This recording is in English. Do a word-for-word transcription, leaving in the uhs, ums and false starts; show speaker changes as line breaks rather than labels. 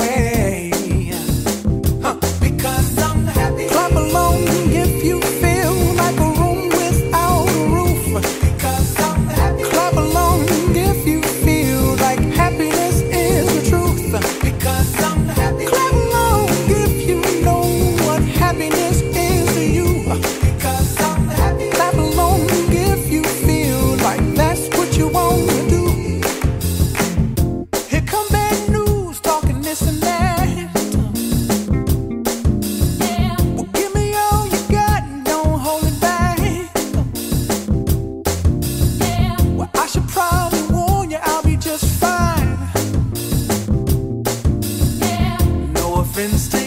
way. Huh. Because I'm happy. Clap along if you feel like a room without a roof. Because I'm happy. Clap along if you feel like happiness is the truth. Because I'm happy. Clap along if you know what happiness is to you. Because I'm happy. Clap along if you feel like that's what you want to do. Here come bad news, talking this and that. Yeah. Well, give me all you got and don't hold it back. Yeah. Well, I should probably warn you, I'll be just fine. Yeah. No offense to